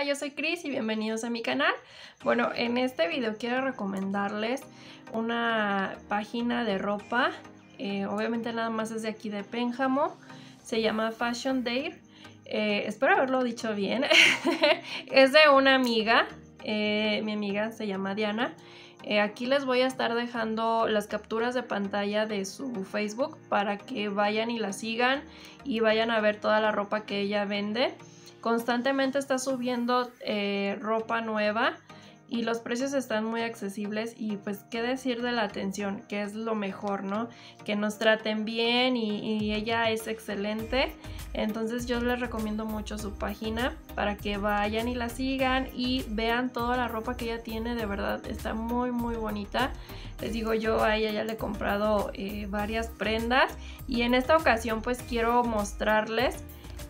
Hola, yo soy Cris y bienvenidos a mi canal. Bueno, en este video quiero recomendarles una página de ropa. Obviamente nada más es de aquí de Pénjamo. Se llama Fashion Dare. Espero haberlo dicho bien. Es de una amiga. Mi amiga se llama Diana. Aquí les voy a estar dejando las capturas de pantalla de su Facebook para que vayan y la sigan y vayan a ver toda la ropa que ella vende. Constantemente está subiendo ropa nueva y los precios están muy accesibles y pues qué decir de la atención, que es lo mejor, ¿no? Que nos traten bien y ella es excelente. Entonces yo les recomiendo mucho su página para que vayan y la sigan y vean toda la ropa que ella tiene. De verdad está muy bonita. Les digo, yo a ella ya le he comprado varias prendas y en esta ocasión pues quiero mostrarles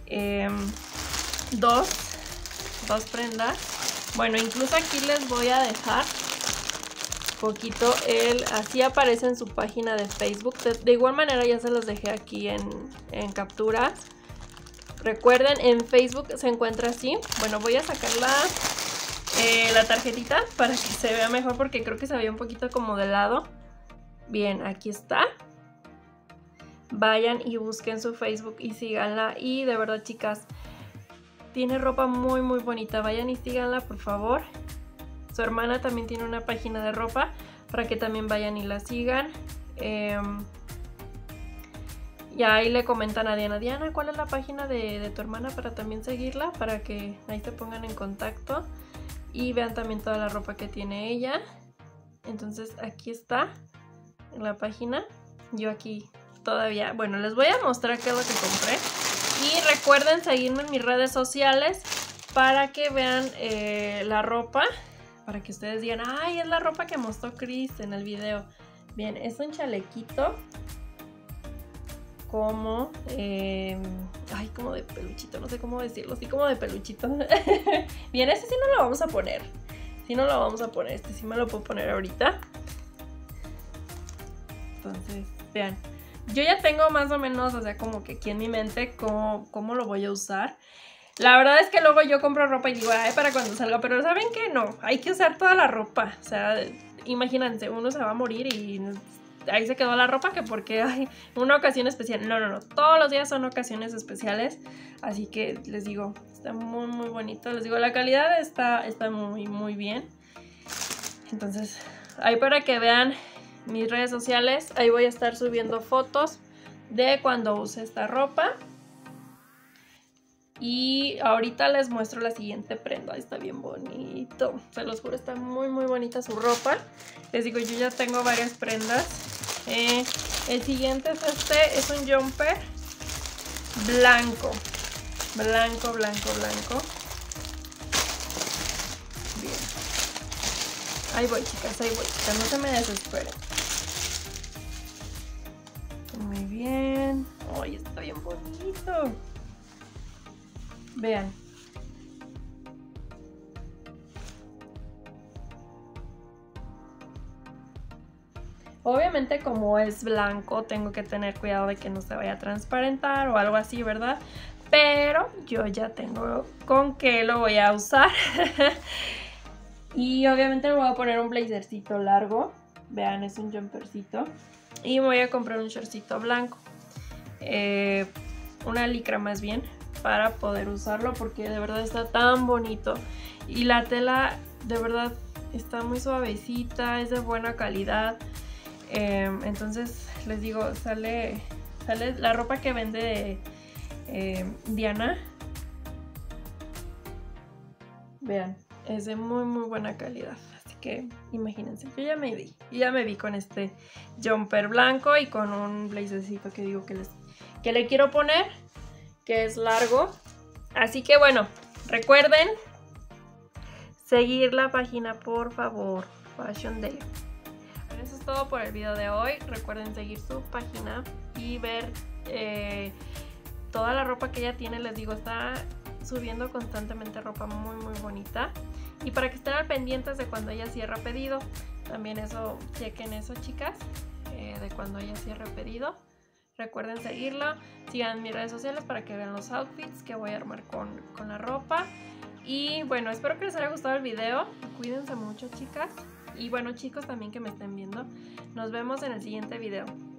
dos prendas. Bueno, incluso aquí les voy a dejar poquito así aparece en su página de Facebook. De igual manera ya se los dejé aquí en capturas. Recuerden, en Facebook se encuentra así. Bueno, voy a sacar la tarjetita para que se vea mejor porque creo que se veía un poquito como de lado. Bien, aquí está. Vayan y busquen su Facebook y síganla. Y de verdad, chicas, tiene ropa muy bonita. Vayan y síganla, por favor. Su hermana también tiene una página de ropa para que también vayan y la sigan. Y ahí le comentan a Diana, ¿cuál es la página de tu hermana para también seguirla? Para que ahí se pongan en contacto y vean también toda la ropa que tiene ella. Entonces aquí está en la página. Yo aquí todavía, bueno, les voy a mostrar qué es lo que compré. Y recuerden seguirme en mis redes sociales para que vean la ropa. Para que ustedes digan, ay, es la ropa que mostró Cris en el video. Bien, es un chalequito como, ay, como de peluchito, no sé cómo decirlo, sí, como de peluchito. Bien, este sí no lo vamos a poner. Sí no lo vamos a poner, este sí me lo puedo poner ahorita. Entonces, vean. Yo ya tengo más o menos, o sea, como que aquí en mi mente cómo lo voy a usar. La verdad es que luego yo compro ropa y digo, ay, para cuando salga, pero ¿saben qué? No, hay que usar toda la ropa. O sea, imagínense, uno se va a morir y ahí se quedó la ropa, que porque hay una ocasión especial. No, todos los días son ocasiones especiales. Así que les digo, está muy bonito. Les digo, la calidad está muy bien. Entonces, ahí para que vean mis redes sociales, ahí voy a estar subiendo fotos de cuando use esta ropa. Y ahorita les muestro la siguiente prenda. Está bien bonito, se los juro, está muy bonita su ropa. Les digo, yo ya tengo varias prendas. El siguiente es es un jumper blanco. Blanco. Bien. Ahí voy, chicas, no se me desesperen. Muy bien. Ay, está bien bonito. Vean. Obviamente como es blanco tengo que tener cuidado de que no se vaya a transparentar o algo así, ¿verdad? Pero yo ya tengo con qué lo voy a usar. Y obviamente me voy a poner un blazercito largo. Vean, es un jumpercito. Y me voy a comprar un shortcito blanco. Una licra más bien, para poder usarlo porque de verdad está tan bonito. Y la tela de verdad está muy suavecita, es de buena calidad. Entonces les digo, sale la ropa que vende Diana. Vean, es de muy buena calidad. Así que imagínense, yo ya me vi con este jumper blanco y con un blazercito que digo que le quiero poner, que es largo. Así que bueno, recuerden seguir la página, por favor, Fashion Dare. Bueno, eso es todo por el video de hoy. Recuerden seguir su página y ver toda la ropa que ella tiene. Les digo, está subiendo constantemente ropa muy bonita. Y para que estén al pendientes de cuando ella cierra pedido. También eso, chequen eso, chicas, de cuando ella cierra pedido. Recuerden seguirla, sigan mis redes sociales para que vean los outfits que voy a armar con la ropa. Y bueno, espero que les haya gustado el video. Cuídense mucho, chicas. Y bueno, chicos también que me estén viendo. Nos vemos en el siguiente video.